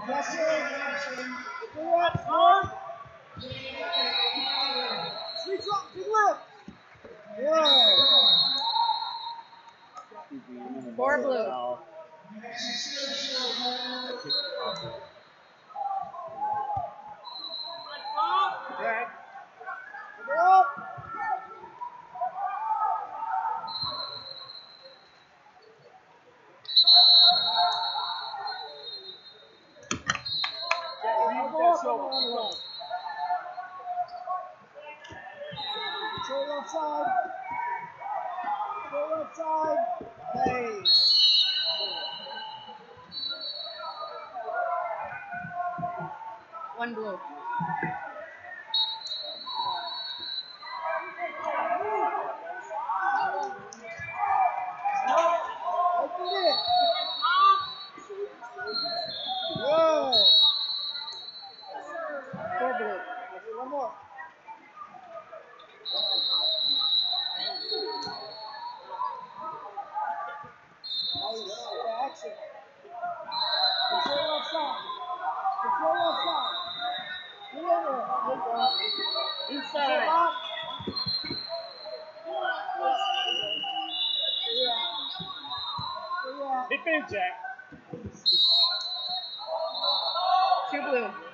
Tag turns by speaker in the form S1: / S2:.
S1: Four blue.
S2: Jack.
S3: Control outside. Control outside. Hey.
S1: One blue.
S3: Open it. Good.
S1: Four blue.
S3: One more. Nice. Action. Control outside. Control outside.
S2: Inside. Hit me, Jack.
S1: Two blue.